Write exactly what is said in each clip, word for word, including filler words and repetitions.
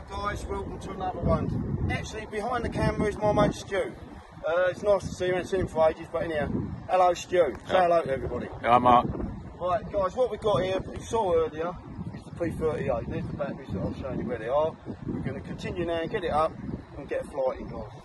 Right guys, welcome to another one. Actually behind the camera is my mate Stu. Uh, it's nice to see you, I haven't seen him for ages, but anyhow, hello Stu. Say Yeah. hello to everybody. Hello Mark. Right guys, what we've got here, you saw earlier, is the P thirty-eight. There's the batteries that I've shown you where they are. We're going to continue now and get it up and get a flight in, guys.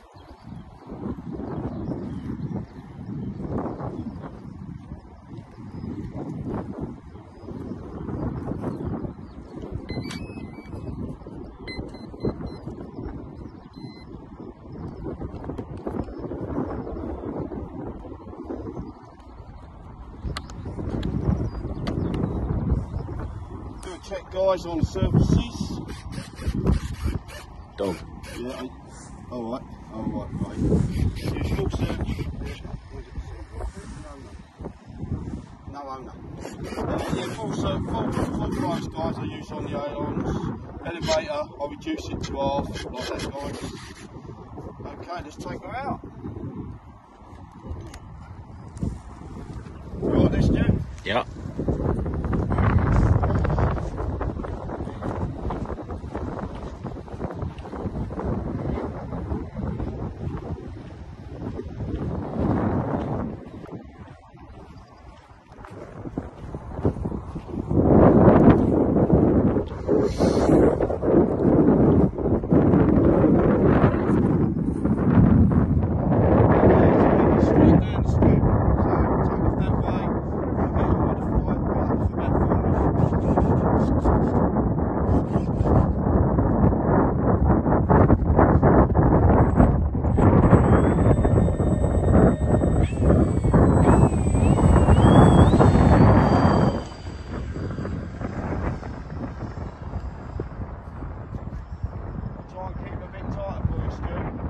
Check guys on surfaces. Dog. Yeah, alright, alright, right. Use full search. No owner. Uh, yeah, full search, full, full price guys I use on the ailerons. Elevator, I'll reduce it to half, like that guys. Okay, let's take her out. Right, let's do. Yeah. Try and keep a bit tighter for you, Stu.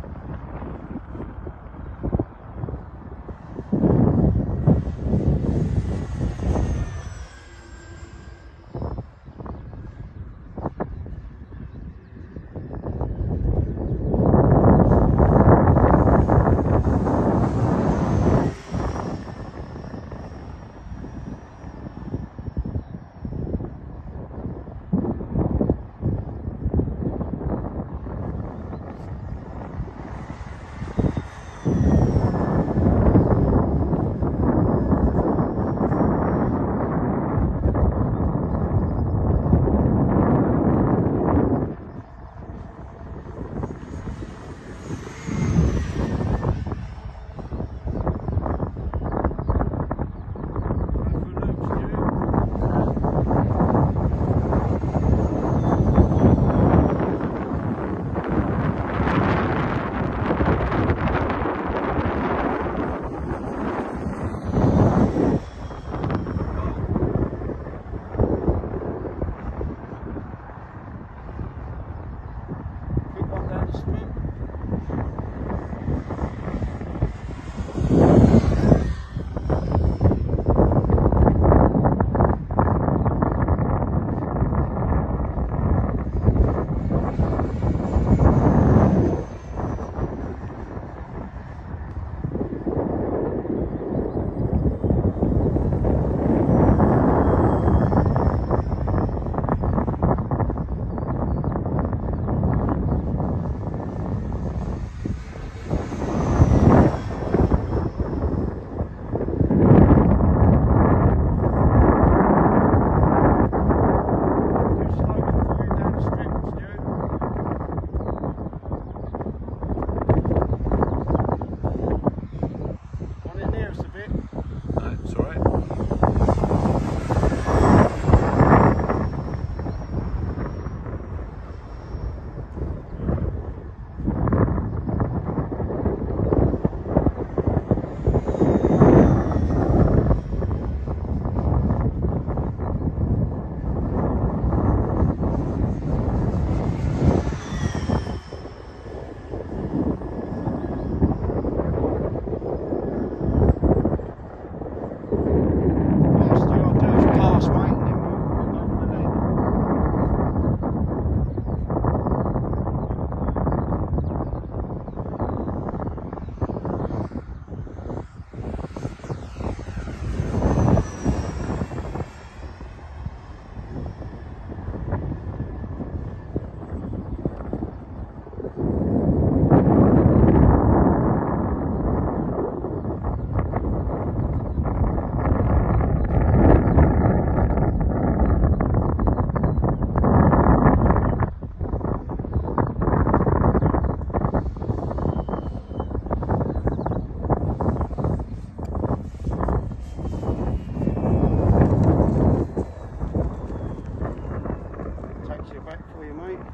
back for you, mate.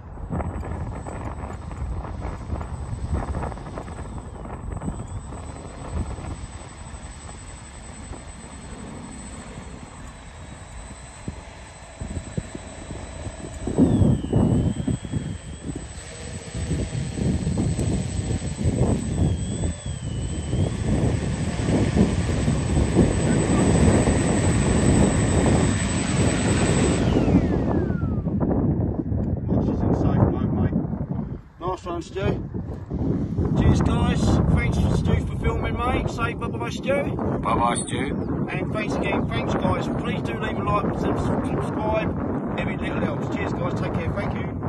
Nice one, Stu. Cheers, guys. Thanks, Stu, for filming, mate. Say bye-bye, Stu. Bye-bye, Stu. And thanks again. Thanks, guys. Please do leave a like, subscribe. Every little helps. Cheers, guys. Take care. Thank you.